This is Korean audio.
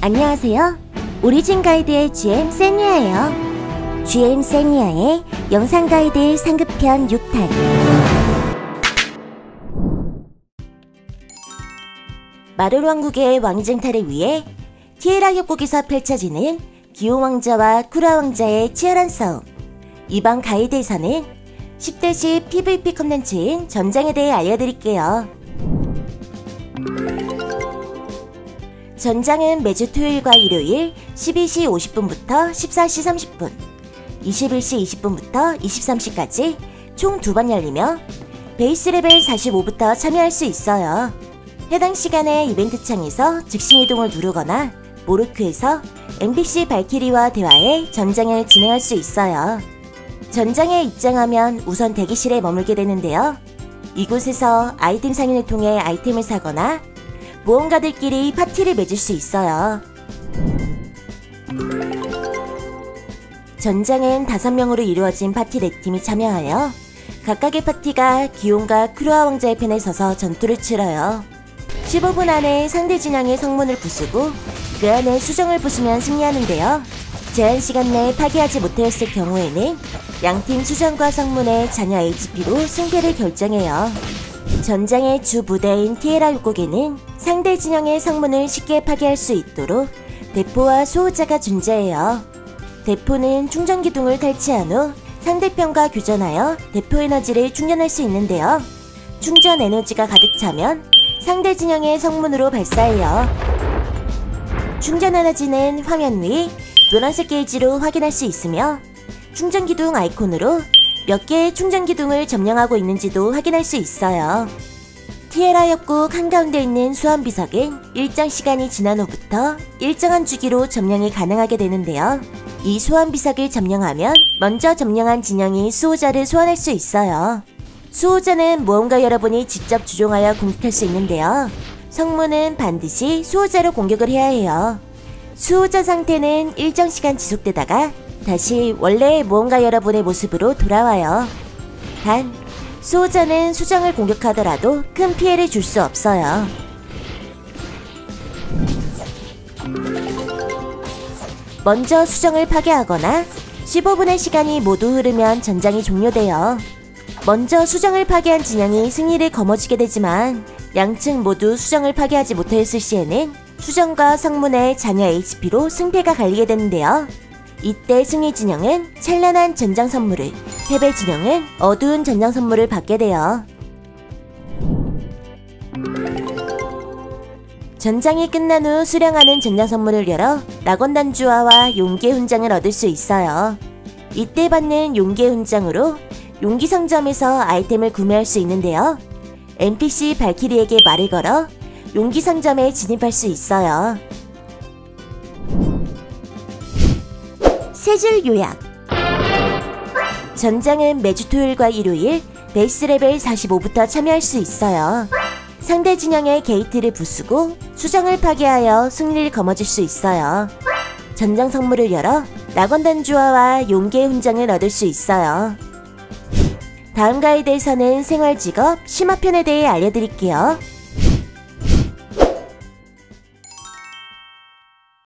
안녕하세요. 오리진 가이드의 GM 세니아예요. GM 세니아의 영상 가이드 상급편 6탄. 마롤 왕국의 왕쟁탈을 위해 티에라 협곡에서 펼쳐지는 기온 왕자와 쿠라 왕자의 치열한 싸움. 이번 가이드에서는 10대10 PVP 콘텐츠인 전장에 대해 알려드릴게요. 전장은 매주 토요일과 일요일 12시 50분부터 14시 30분, 21시 20분부터 23시까지 총 2번 열리며 베이스 레벨 45부터 참여할 수 있어요. 해당 시간에 이벤트 창에서 즉시 이동을 누르거나 모르크에서 NPC 발키리와 대화해 전장을 진행할 수 있어요. 전장에 입장하면 우선 대기실에 머물게 되는데요. 이곳에서 아이템 상인을 통해 아이템을 사거나 모험가들끼리 파티를 맺을 수 있어요. 전장은 5명으로 이루어진 파티 4팀이 참여하여 각각의 파티가 기온과 크루아 왕자의 편에 서서 전투를 치러요. 15분 안에 상대 진영의 성문을 부수고 그 안에 수정을 부수면 승리하는데요. 제한시간 내에 파괴하지 못하였을 경우에는 양팀 수정과 성문의 잔여 HP로 승패를 결정해요. 전장의 주 부대인 티에라 협곡에는 상대 진영의 성문을 쉽게 파괴할 수 있도록 대포와 수호자가 존재해요. 대포는 충전 기둥을 탈취한 후 상대편과 교전하여 대포 에너지를 충전할 수 있는데요. 충전 에너지가 가득 차면 상대 진영의 성문으로 발사해요. 충전 에너지는 화면 위 노란색 게이지로 확인할 수 있으며 충전 기둥 아이콘으로 몇 개의 충전 기둥을 점령하고 있는지도 확인할 수 있어요. 티에라 협곡 한가운데 있는 수험 비석은 일정 시간이 지난 후부터 일정한 주기로 점령이 가능하게 되는데요. 이 수험 비석을 점령하면 먼저 점령한 진영이 수호자를 소환할 수 있어요. 수호자는 모험가 여러분이 직접 주종하여 공격할 수 있는데요. 성문은 반드시 수호자로 공격을 해야 해요. 수호자 상태는 일정 시간 지속되다가 다시 원래의 모험가 여러분의 모습으로 돌아와요. 단, 수호자는 수정을 공격하더라도 큰 피해를 줄 수 없어요. 먼저 수정을 파괴하거나 15분의 시간이 모두 흐르면 전장이 종료돼요. 먼저 수정을 파괴한 진영이 승리를 거머쥐게 되지만 양측 모두 수정을 파괴하지 못하였을 시에는 수정과 성문의 잔여 HP로 승패가 갈리게 되는데요. 이때 승리 진영은 찬란한 전장 선물을, 패배 진영은 어두운 전장 선물을 받게 돼요. 전장이 끝난 후 수령하는 전장 선물을 열어 낙원 단주화와 용기의 훈장을 얻을 수 있어요. 이때 받는 용기의 훈장으로 용기 상점에서 아이템을 구매할 수 있는데요. NPC 발키리에게 말을 걸어 용기 상점에 진입할 수 있어요. 세 줄 요약. 전장은 매주 토요일과 일요일 베이스 레벨 45부터 참여할 수 있어요. 상대 진영의 게이트를 부수고 수정을 파괴하여 승리를 거머쥘 수 있어요. 전장 성물을 열어 낙원 단주화와 용기의 훈장을 얻을 수 있어요. 다음 가이드에서는 생활직업 심화편에 대해 알려드릴게요.